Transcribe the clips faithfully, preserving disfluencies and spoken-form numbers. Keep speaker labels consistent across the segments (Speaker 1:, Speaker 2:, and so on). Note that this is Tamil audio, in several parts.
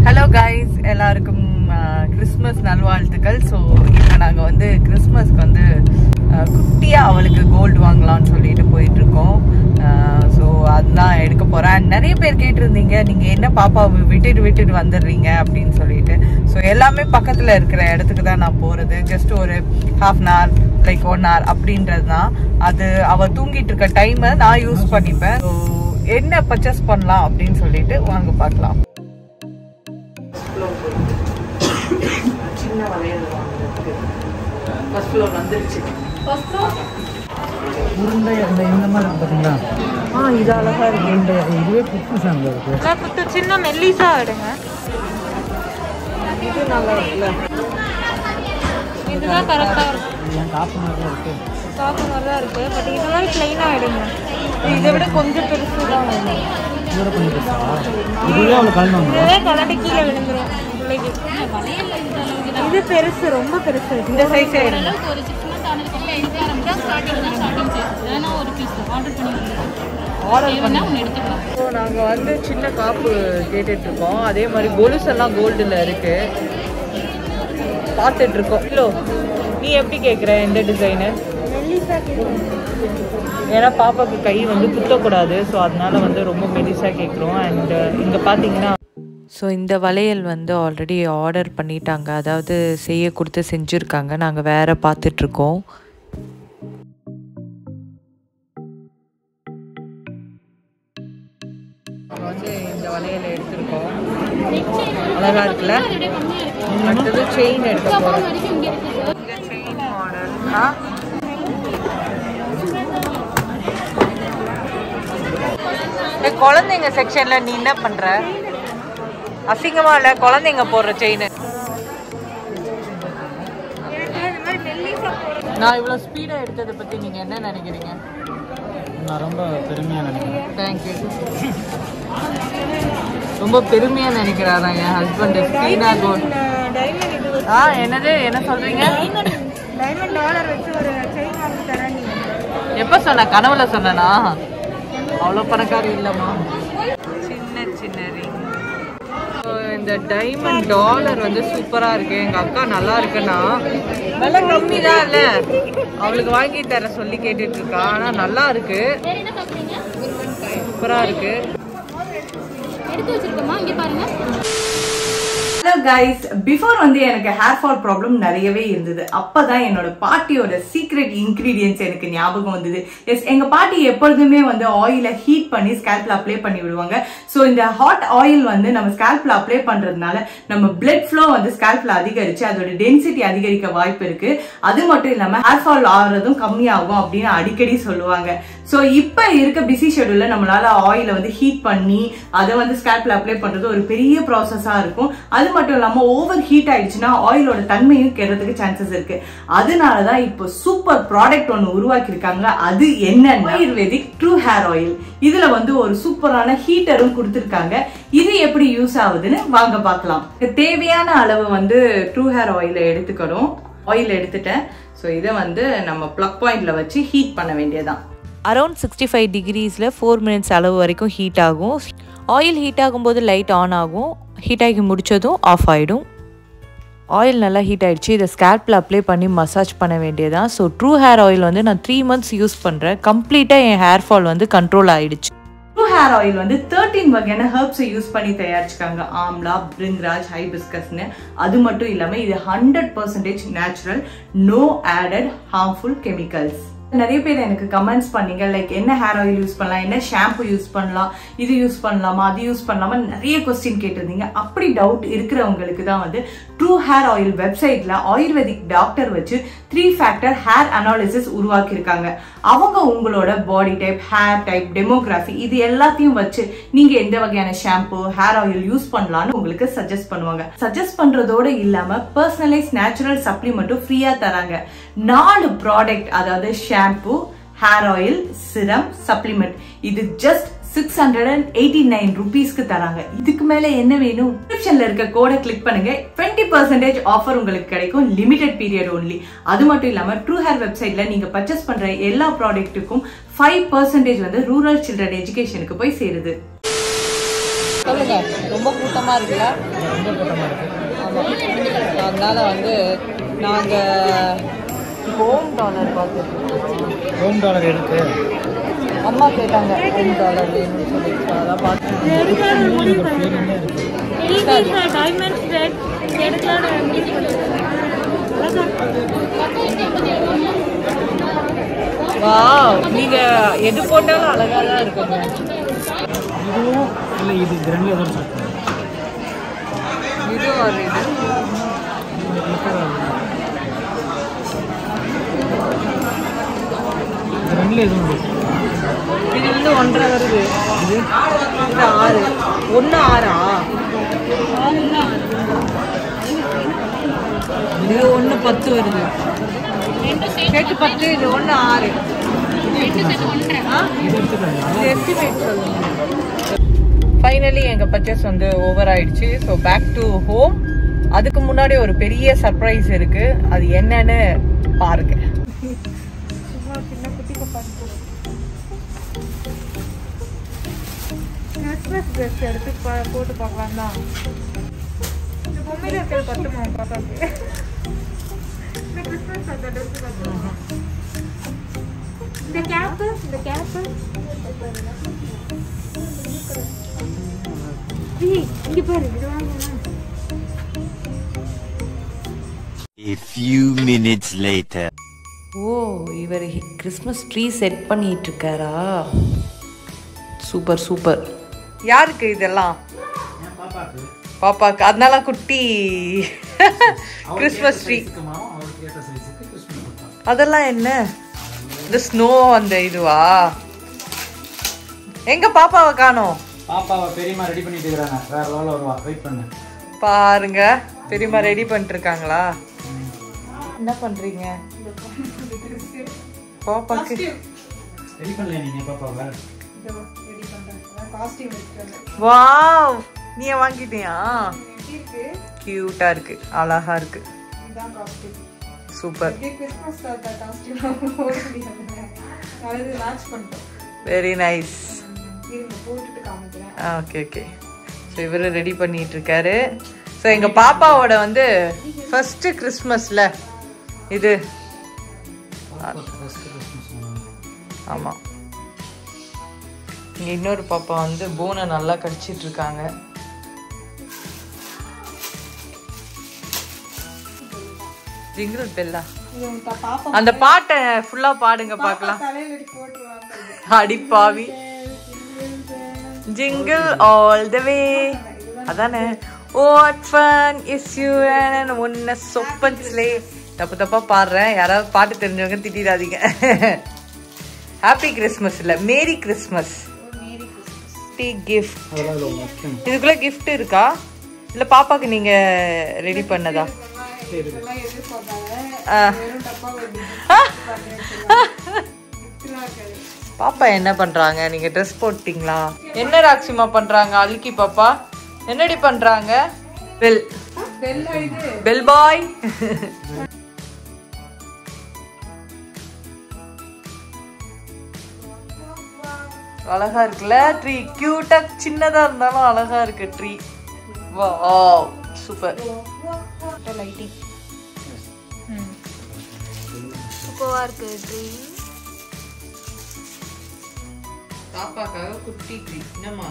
Speaker 1: ஹலோ கைஸ், எல்லாருக்கும் கிறிஸ்மஸ் நல்வாழ்த்துக்கள். ஸோ இப்போ நாங்கள் வந்து கிறிஸ்மஸ்க்கு வந்து குட்டியாக அவளுக்கு கோல்டு வாங்கலாம்னு சொல்லிட்டு போயிட்டுருக்கோம். ஸோ அதுதான் எடுக்க போகிறேன். அண்ட் நிறைய பேர் கேட்டிருந்தீங்க, நீங்கள் என்ன பாப்பாவை விட்டுட்டு விட்டுட்டு வந்துடுறீங்க அப்படின்னு சொல்லிட்டு. ஸோ எல்லாமே பக்கத்தில் இருக்கிற இடத்துக்கு தான் நான் போகிறது. ஜஸ்ட் ஒரு half an hour like one hour அப்படின்றது தான். அது அவள் தூங்கிட்டு இருக்க டைமை நான் யூஸ் பண்ணிப்பேன். ஸோ என்ன பர்ச்சேஸ் பண்ணலாம் அப்படின்னு சொல்லிட்டு வாங்க பார்க்கலாம். சின்ன வளையல் வாங்குறதுக்கு ஃபர்ஸ்ட் ஃப்ளோர் வந்துருச்சு. ஃபர்ஸ்ட் ஃப்ளோர்
Speaker 2: உருண்டை அந்த இந்த மாதிரி பார்த்தீங்களா?
Speaker 1: ஆ, இது அழகா இருக்கு.
Speaker 2: இந்த இதுவே புக்கு சாங்க இருக்கு.
Speaker 1: குத்து சின்ன மெல்லிசா எடுங்க. இது நல்லா இருக்குல்ல, இதுதான் கரெக்டா இருக்கு.
Speaker 2: என் காப்பு மாதிரி தான் இருக்கு.
Speaker 1: காப்பு மாதிரி தான் இருக்கு. பட் இது மாதிரி பிளைனா எடுங்க. இதை விட கொஞ்சம் பெருசு தான் வேணும்.
Speaker 2: இதோட கொஞ்சம் பெருசா? இதுவே அவ்வளோ கலந்து
Speaker 1: இதுவே கலட்டி கீழே விழுந்துரும். இது பெருசு, ரொம்ப பெருசு. இந்த சைஸே எடுங்க. ஸோ நாங்கள் வந்து சின்ன காப்பு கேட்டுட்ருக்கோம். அதே மாதிரி கொலுசு எல்லாம் கோல்டில் இருக்கு, பார்த்துட்ருக்கோம். இல்லை, நீ எப்படி கேட்குற எந்த டிசைனு? ஏன்னா பாப்பாவுக்கு கை வந்து குத்தக்கூடாது. ஸோ அதனால வந்து ரொம்ப மெலிசாக கேட்குறோம். அண்ட் இங்கே பார்த்தீங்கன்னா ஸோ இந்த வளையல் வந்து ஆல்ரெடி ஆர்டர் பண்ணிட்டாங்க, அதாவது செய்ய கொடுத்து செஞ்சுருக்காங்க. நாங்கள் வேறு பார்த்துட்ருக்கோம். வந்து இந்த வளையல் எடுத்துருக்கோம். அழகா இருக்குல்ல. அடுத்தது செயின் எடுக்க போகிறோம். செயின் மாடல் குழந்தைங்க செக்ஷன்ல நீ என்ன பண்ற? அசிங்கமா இல்ல குழந்தைங்க போடுற செயின்? நான் இவ்வளவு ஸ்பீடா எடுத்ததை பத்தி நீங்க என்ன நினைக்கிறீங்க?
Speaker 2: நான் ரொம்ப பெருமையாக நினைக்கிறேன்.
Speaker 1: தேங்க்யூ. ரொம்ப பெருமையா நினைக்கிறாரா என் ஹஸ்பண்ட்? ஸ்பீடா கோல். ஆ, என்னது என்ன சொல்றீங்க?
Speaker 3: டைமண்ட் டாலர் வச்சு ஒரு செயின் வாங்கி தரேன்.
Speaker 1: எப்ப சொன்ன? கனவுல சொன்னா? அவ்வளோ பணக்காரி இல்லைம்மா. சின்ன சின்ன ரிங். இந்த டைமண்ட் டாலர் வந்து சூப்பரா இருக்கு. எங்க அக்கா நல்லா இருக்குன்னா விலை கம்மி தான் இல்ல, அவளுக்கு வாங்கி தர சொல்லி கேட்டுட்டு இருக்கா. ஆனா நல்லா இருக்கு, சூப்பரா இருக்கு. ஹலோ கைஸ், பிஃபோர் வந்து எனக்கு ஹேர் ஃபால் ப்ராப்ளம் நிறையவே இருந்தது. அப்பதான் என்னோட பாட்டியோட சீக்ரெட் இன்கிரீடியன்ஸ் எனக்கு ஞாபகம் வந்தது. எஸ், எங்க பாட்டி எப்பொழுதுமே வந்து ஆயிலை ஹீட் பண்ணி ஸ்கேல்ப்ல அப்ளை பண்ணி விடுவாங்க. ஸோ இந்த ஹாட் ஆயில் வந்து நம்ம ஸ்கேல்ப்ல அப்ளை பண்றதுனால நம்ம பிளட் ஃப்ளோ வந்து ஸ்கேல்ப்ல அதிகரிச்சு அதோட டென்சிட்டி அதிகரிக்க வாய்ப்பு இருக்கு. அது மட்டும் இல்லாம ஹேர் ஃபால் ஆகுறதும் கம்மியாகும் அப்படின்னு அடிக்கடி சொல்லுவாங்க. ஸோ இப்ப இருக்க பிஸி ஷெட்யூல்ல நம்மளால ஆயிலை வந்து ஹீட் பண்ணி அதை வந்து ஸ்கேல்ப்ல அப்ளை பண்றது ஒரு பெரிய ப்ராசஸா இருக்கும். அது மட்டும் இல்லாம ஓவர் ஹீட் ஆயிடுச்சுன்னா ஆயிலோட தன்மையும் கெடுறதுக்கு சான்சஸ் இருக்கு. அதனாலதான் இப்போ சூப்பர் ப்ராடக்ட் ஒன்னு உருவாக்கி இருக்காங்க. அது என்னன்னா ஆயுர்வேதிக் ட்ரூ ஹேர் ஆயில். இதுல வந்து ஒரு சூப்பரான ஹீட்டரும் கொடுத்திருக்காங்க. இது எப்படி யூஸ் ஆகுதுன்னு வாங்க பார்க்கலாம். தேவையான அளவு வந்து ட்ரூ ஹேர் ஆயில எடுத்துக்கணும். ஆயில் எடுத்துட்டேன். ஸோ இதை வந்து நம்ம பிளக் பாயிண்ட்ல வச்சு ஹீட் பண்ண வேண்டியதான். அரௌண்ட் சிக்ஸ்டி ஃபைவ் டிகிரிஸில் ஃபோர் மினிட்ஸ் அளவு வரைக்கும் ஹீட் ஆகும். ஆயில் ஹீட் ஆகும்போது லைட் ஆன் ஆகும். ஹீட் ஆகி முடித்ததும் ஆஃப் ஆகிடும். ஆயில் நல்லா ஹீட் ஆகிடுச்சு. இதை ஸ்கேல்பில் அப்ளை பண்ணி மசாஜ் பண்ண வேண்டியதான். ஸோ ட்ரூ ஹேர் ஆயில் வந்து நான் த்ரீ மந்த்ஸ் யூஸ் பண்ணுறேன். கம்ப்ளீட்டாக என் ஹேர் ஃபால் வந்து கண்ட்ரோல் ஆகிடுச்சு. ட்ரூ ஹேர் ஆயில் வந்து தேர்ட்டீன் வகையான ஹெர்ப்ஸை யூஸ் பண்ணி தயாரிச்சுக்காங்க. ஆம்லா, பிரிங்ராஜ், ஹைபிஸ்கஸ்னு. அது மட்டும் இல்லாமல் இது hundred percentage natural, no added harmful chemicals. நிறைய பேர் எனக்கு கமெண்ட்ஸ் பண்ணீங்க, லைக் என்ன ஹேர் ஆயில் யூஸ் பண்ணலாம், என்ன ஷாம்பு யூஸ் பண்ணலாம், இது யூஸ் பண்ணலாமா, அது யூஸ் பண்ணலாமா, நிறைய கொஸ்டின் கேட்டிருந்தீங்க. அப்படி டவுட் இருக்கிறவங்களுக்கு தான் வந்து ட்ரூ ஹேர் ஆயில் வெப்சைட்ல ஆயுர்வேதிக் டாக்டர் வச்சு த்ரீ ஃபேக்டர் ஹேர் அனாலிசிஸ் உருவாக்கி இருக்காங்க. அவங்க உங்களோட body type, hair type, demography இது எல்லாத்தையும் வச்சு நீங்க எந்த வகையான ஷாம்பு, ஹேர் ஆயில் யூஸ் பண்ணலாம்னு உங்களுக்கு சஜஸ்ட் பண்ணுவாங்க. சஜஸ்ட் பண்றதோட இல்லாம பர்சனலைஸ் நேச்சுரல் சப்ளிமெண்ட்டும் ஃப்ரீயா தராங்க. நாலு ப்ராடக்ட், அதாவது shampoo, hair oil, serum, supplement. இது just six hundred and eighty nine ருபீஸ்க்கு தராங்க. இதுக்கு மேல என்ன வேணும்? டிஸ்கிரிப்ஷன்ல இருக்க கோடை கிளிக் பண்ணுங்க. டுவெண்ட்டி பர்சன்டேஜ் ஆஃபர் உங்களுக்கு கிடைக்கும். Limited period only. அது மட்டும் இல்லாம ட்ரூ ஹேர் வெப்சைட்ல நீங்க பர்ச்சேஸ் பண்ற எல்லா ப்ராடக்ட்டுக்கும் ஃபைவ் பர்சன்டேஜ் வந்து ரூரல் சில்ட்ரன் எஜுகேஷனுக்கு போய் சேருது. சொல்லுங்க.
Speaker 4: ரொம்ப கூட்டமாக இருக்குல்ல?
Speaker 2: ரொம்ப கூட்டமாக இருக்குது.
Speaker 4: ஆமாம், அதனால் வந்து நாங்கள் ஹோம் டாலர் பார்த்துருக்கோம்.
Speaker 2: ஹோம் டாலர் எடுத்து
Speaker 4: அம்மா கேட்டாங்க ஹோம் டாலர் வேணும்னு சொல்லி, அதான் பார்த்து வா. நீங்கள் எது போட்டாலும் அழகாக தான் இருக்குங்க.
Speaker 2: இதுவும் இல்லை, இது கிரண்டில் எதுவும் சாப்பிட்டேன்.
Speaker 4: இது ஒரு இது
Speaker 2: கிரண்டில் எதுவும் இருக்கு.
Speaker 4: இது வந்து ஒன்றரை வருது. இது இது ஆறு. ஒன்று ஆறா? இது ஒன்று பத்து வருது. சேர்த்து பத்து, இது ஒன்று ஆறு. எஸ்டிமேட் சொல்லுங்க. ஃபைனலி எங்கள் பர்ச்சேஸ் வந்து ஓவர் ஆயிடுச்சு. So back to home. அதுக்கு முன்னாடி ஒரு பெரிய சர்ப்ரைஸ் இருக்கு, அது என்னன்னு பாருங்க.
Speaker 3: கிறிஸ்மஸ் ட்ரெஸ் எடுத்து போட்டு பார்க்கலாம் தான். இந்த பொம்மையில இருக்கிற பத்துமா பாப்பாக்கு? இந்த கிறிஸ்மஸ் அந்த ட்ரெஸ் பார்த்துருவோம். இந்த கேப்பு இந்த கேப்பு இங்க பாரு, இது வாங்கணும்.
Speaker 5: A few minutes later.
Speaker 4: ஓ, இவர் கிறிஸ்மஸ் ட்ரீ செட் பண்ணிட்டு இருக்காரா? Super super. யாருக்கு இதெல்லாம்? பாப்பாக்கு. அதனால குட்டி கிறிஸ்மஸ் ட்ரீ. அதெல்லாம் என்ன? இந்த ஸ்னோ அந்த இதுவா? எங்க பாப்பாவை காணோம்?
Speaker 2: பாப்பாவை பெரியம்மா ரெடி பண்ணிட்டு இருக்காங்க. வேற லெவலில் வருவா, வெயிட் பண்ணு.
Speaker 4: பாருங்க, பெரியம்மா ரெடி பண்ணிட்டு இருக்காங்களா? என்ன பண்றீங்க பாப்பாக்கு?
Speaker 2: ரெடி பண்ணல நீங்க பாப்பாவை?
Speaker 4: வாவ், நீ வாங்கிட்டியா? கியூட்டா இருக்கு, அழகா இருக்கு. Super, very nice. Okay okay. So இவர் ரெடி பண்ணிட்டு இருக்காரு. ஸோ எங்க பாப்பாவோட வந்து ஃபர்ஸ்ட் கிறிஸ்மஸ்ல இது. ஆமா, இங்க இன்னொரு பாப்பா வந்து போனை நல்லா கடிச்சிட்டு இருக்காங்க. ஜிங்கிள் பெல்லா, அந்த பாட்டை ஃபுல்லா பாடுங்க பார்க்கலாம். அடிப்பாவி. ஜிங்கிள் ஆல் தி வே, அதானே? What fun is you and ஒன்ன சொப்பன் ஸ்லே. தப்பு தப்பா பாடுறேன், யாராவது பாட்டு தெரிஞ்சவங்க திட்டிடாதீங்க. ஹாப்பி கிறிஸ்மஸ் இல்ல, மேரி கிறிஸ்மஸ். கிஃப்ட், இதுக்குள்ள கிஃப்ட் இருக்கா இல்ல பாப்பாக்கு நீங்க ரெடி பண்ணதா? பாப்பா என்ன பண்றாங்க? நீங்க ட்ரெஸ் போட்டீங்களா? என்ன ராக்ஷிமா பண்றாங்க? அல்கி பாப்பா என்னடி பண்றாங்க? Bell bell bye. அழகா இருக்குல்ல ட்ரீ? கியூட்டா, சின்னதா இருந்தாலும் அழகா இருக்கு ட்ரீ. Wow, super. லைட்டிங்
Speaker 3: சூப்பரா இருக்கு ட்ரீ.
Speaker 4: பாப்பாக்காக குட்டி ட்ரீ. என்னம்மா?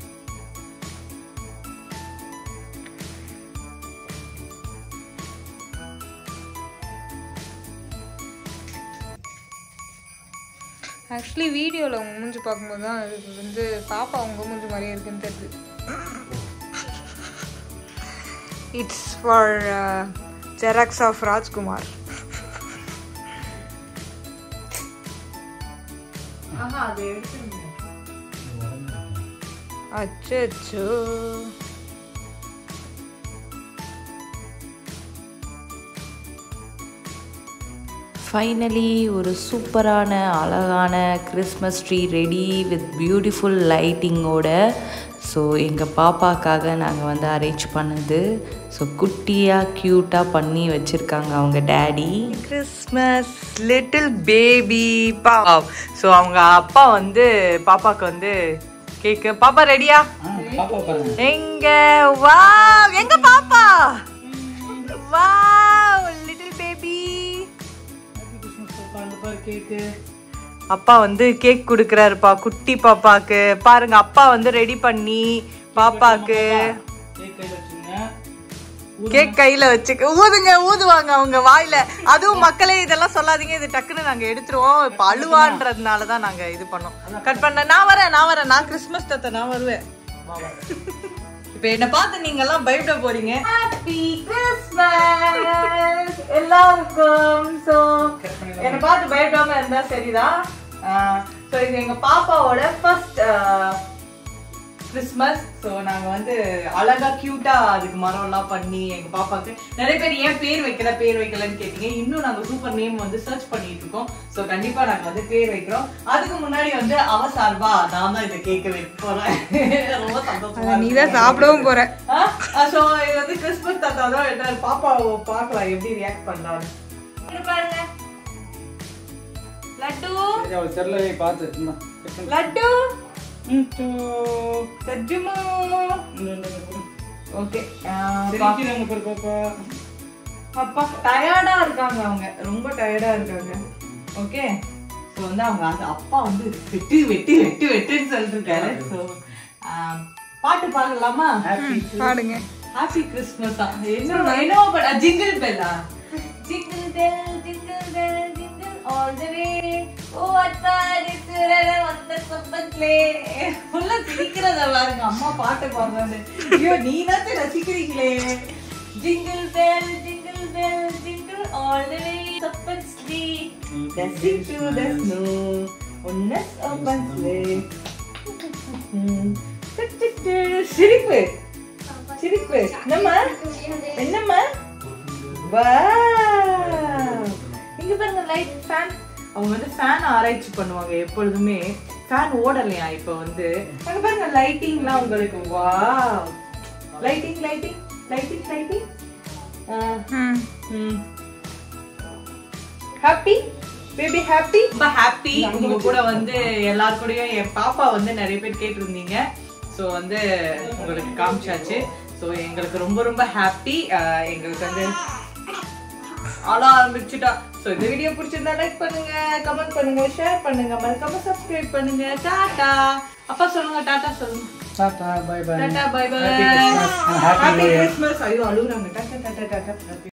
Speaker 3: ஆக்சுவலி வீடியோவில் அவங்க மூஞ்சி பார்க்கும்போது தான் அது வந்து பாப்பா அவங்க மூஞ்சி மாதிரியே இருக்குன்னு தெரியுது. It's for xerox of Rajkumar. அச்சோ,
Speaker 6: ஃபைனலி ஒரு சூப்பரான அழகான Christmas tree ready with beautiful லைட்டிங்கோட. ஸோ எங்கள் பாப்பாக்காக நாங்கள் வந்து அரேஞ்ச் பண்ணது. ஸோ குட்டியாக க்யூட்டாக பண்ணி வச்சுருக்காங்க அவங்க டேடி.
Speaker 4: கிறிஸ்மஸ் லிட்டில் பேபி பா. ஸோ அவங்க அப்பா வந்து பாப்பாவுக்கு வந்து கேக். பாப்பா ரெடியா?
Speaker 2: பாப்பா பாருங்க.
Speaker 4: எங்க வாவ் எங்க பாப்பா? Wow little baby.
Speaker 2: Happy Christmas பாப்பா. அந்த பாரு கேக்.
Speaker 4: அப்பா வந்து கேக் குடுக்கறாருப்பா குட்டி பாப்பாக்கு. பாருங்க அப்பா வந்து ரெடி பண்ணி பாப்பாக்கு
Speaker 2: கேக் கையில வச்சுங்க.
Speaker 4: கேக் கையில வச்சுக்க ஊதுங்க ஊதுவாங்க அவங்க வாயில. அதுவும் மக்களே இதெல்லாம் சொல்லாதீங்க, இது டக்குன்னு நாங்க எடுத்துருவோம். இப்ப அழுவான்றதுனாலதான் நாங்க இது பண்ணோம். கட் பண்ண நான் வரேன் நான் வரேன் நான் கிறிஸ்மஸ் தாத்தா நான் வருவேன். இப்ப என்ன பார்த்து நீங்க எல்லாம் பயப்பட போறீங்க. ஹாப்பி கிறிஸ்மஸ் எல்லாருக்கும். சோ என்ன பார்த்து பயப்படாம இருந்தா சரிதான். சோ இது எங்க பாப்பாவோட ஃபர்ஸ்ட் கிறிஸ்மஸ். ஸோ நாங்கள் வந்து அழகா கியூட்டா அதுக்கு மரம் எல்லாம் பண்ணி எங்க பாப்பாக்கு நிறைய பேர் ஏன் பேர் வைக்கல பேர் வைக்கலன்னு கேட்டீங்க. இன்னும் நாங்கள் சூப்பர் நேம் வந்து சர்ச் பண்ணிட்டு இருக்கோம். ஸோ கண்டிப்பா நாங்கள் வந்து பேர் வைக்கிறோம். அதுக்கு முன்னாடி வந்து அவ சார்பா நான் தான் இதை கேட்க வைக்க போறேன். ரொம்ப சந்தோஷமா.
Speaker 3: நீ தான் சாப்பிடவும் போற.
Speaker 4: ஸோ இது வந்து கிறிஸ்மஸ் தாத்தா தான் என்ன பாப்பாவை பார்க்கலாம் எப்படி ரியாக்ட் பண்றாரு பாருங்க. லட்டு
Speaker 2: தெரியல பார்த்து
Speaker 4: லட்டு சஜ்ஜுமா. ஓகே
Speaker 2: பாப்பா.
Speaker 4: அப்பா டயர்டா இருக்காங்க, அவங்க ரொம்ப டயர்டா இருக்காங்க. ஓகே ஸோ வந்து அவங்க அந்த அப்பா வந்து வெட்டு வெட்டு வெட்டு வெட்டுன்னு சொல்லிட்டு இருக்காரு. ஸோ பாட்டு பாடலாமா?
Speaker 3: பாடுங்க.
Speaker 4: Happy Christmas. என்ன என்ன பாட? ஜிங்கிள் பெல்லா? Jingle bell jingle bell jingle all the way. ஓ அத்தா நித்துரே வந்த சொப்பன்லே. உள்ள சிரிக்கிறத பாருங்க அம்மா பாட்டு பாடுறாங்க. ஐயோ நீனாச்சும் ரசிக்கிறீங்களே. Jingle bell jingle bell jingle all the way சொப்பன்ஸ்லி dashing to the snow one horse open sleigh. சிரிப்பு சிரிப்பு. என்னம்மா என்னம்மா? வாவ் இங்க பாருங்க லைட் ஃபேன். அவங்க வந்து ஃபேன் ஆராய்ச்சி பண்ணுவாங்க எப்பொழுதுமே. ஃபேன் ஓடலையா இப்ப வந்து. அங்க பாருங்க லைட்டிங்லாம் உங்களுக்கு. Wow lighting lighting lighting lighting. Happy baby happy. ரொம்ப ஹாப்பி. உங்க கூட வந்து எல்லார் கூடயும் என் பாப்பா வந்து நிறைய பேர் கேட்டிருந்தீங்க. ஸோ வந்து உங்களுக்கு காமிச்சாச்சு. ஸோ எங்களுக்கு ரொம்ப ரொம்ப ஹாப்பி. எங்களுக்கு வந்து ஆள ஆரம்பிச்சுட்டா. ஸோ இந்த வீடியோ பிடிச்சிருந்தா லைக் பண்ணுங்க, கமெண்ட் பண்ணுங்க, ஷேர் பண்ணுங்க, மறக்காம சப்ஸ்கிரைப் பண்ணுங்க. டாடா. அப்பா சொல்லுங்க டாடா சொல்லுங்க.
Speaker 2: Tata bye bye.
Speaker 4: Tata bye bye.
Speaker 2: Happy Christmas.
Speaker 4: Happy Christmas. ஐயோ அழுகுறாங்க. டாடா டாடா டாடா.